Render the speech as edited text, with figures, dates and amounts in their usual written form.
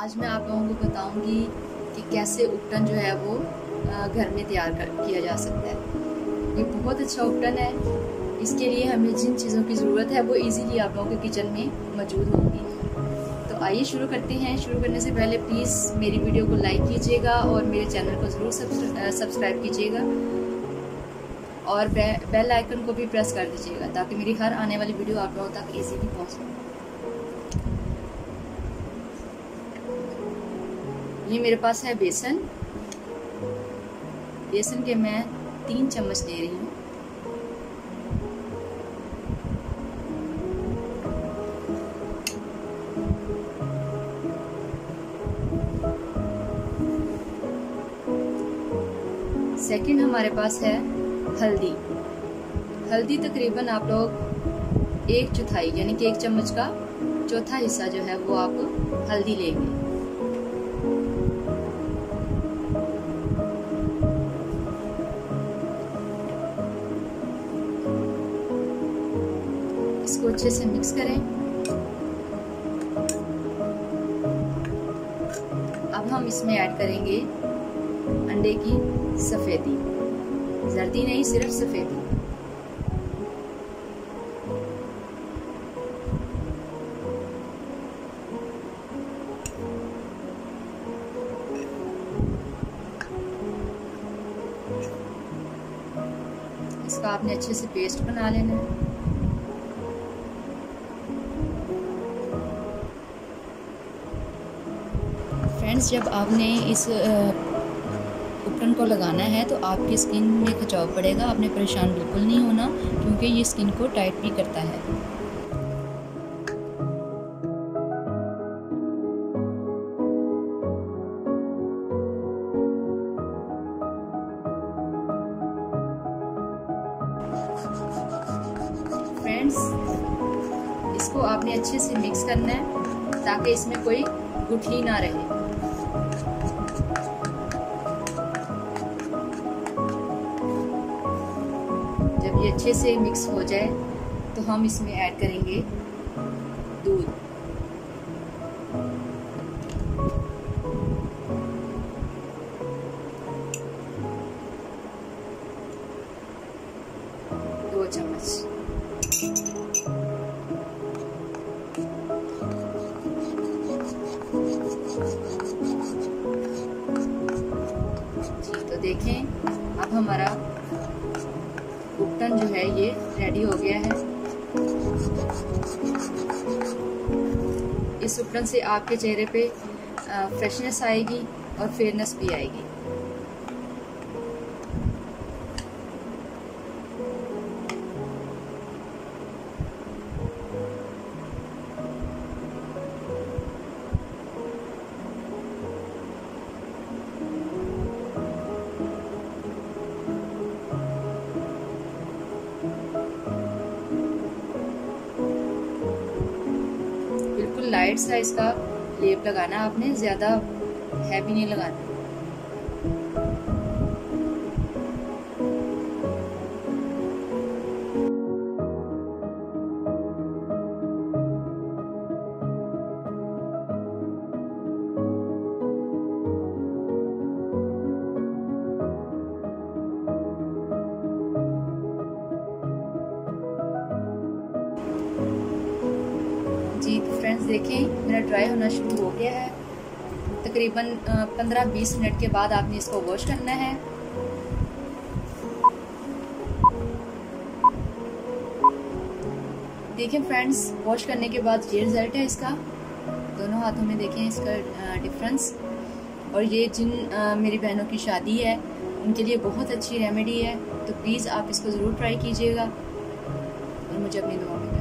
आज मैं आप लोगों को बताऊंगी कि कैसे उपटन जो है वो घर में तैयार किया जा सकता है। ये बहुत अच्छा उपटन है। इसके लिए हमें जिन चीज़ों की ज़रूरत है वो इजीली आप लोगों के किचन में मौजूद होंगी। तो आइए शुरू करते हैं। शुरू करने से पहले प्लीज़ मेरी वीडियो को लाइक कीजिएगा और मेरे चैनल को ज़रूर सब्सक्राइब कीजिएगा और बेल आइकन को भी प्रेस कर दीजिएगा ताकि मेरी हर आने वाली वीडियो आप लोगों तक इजीली पहुँच सके। ये मेरे पास है बेसन के मैं 3 चम्मच ले रही हूँ। सेकंड हमारे पास है हल्दी तकरीबन आप लोग 1/4 यानी कि 1 चम्मच का चौथा हिस्सा जो है वो आप हल्दी लेंगे। इसको अच्छे से मिक्स करें। अब हम इसमें ऐड करेंगे अंडे की सफेदी, जर्दी नहीं, सिर्फ सफेदी। इसका आपने अच्छे से पेस्ट बना लेना है। फ्रेंड्स, जब आपने इस उपटन को लगाना है तो आपकी स्किन में खिंचाव पड़ेगा। आपने परेशान बिल्कुल नहीं होना क्योंकि ये स्किन को टाइट भी करता है। फ्रेंड्स, इसको आपने अच्छे से मिक्स करना है ताकि इसमें कोई गुठली ना रहे। जब ये अच्छे से मिक्स हो जाए तो हम इसमें ऐड करेंगे दूध। दो चम्मच। तो देखें, अब हमारा उपटन जो है ये रेडी हो गया है। इस उपटन से आपके चेहरे पे फ्रेशनेस आएगी और फेयरनेस भी आएगी। लाइट सा इसका लेप लगाना, आपने ज्यादा हैवी नहीं लगाना। जी फ्रेंड्स, देखें मेरा ड्राई होना शुरू हो गया है। तकरीबन 15-20 मिनट के बाद आपने इसको वॉश करना है। देखें फ्रेंड्स, वॉश करने के बाद ये रिजल्ट है इसका। दोनों हाथों में देखें इसका डिफरेंस। और ये जिन मेरी बहनों की शादी है उनके लिए बहुत अच्छी रेमेडी है, तो प्लीज़ आप इसको ज़रूर ट्राई कीजिएगा और मुझे अपनी दुआ में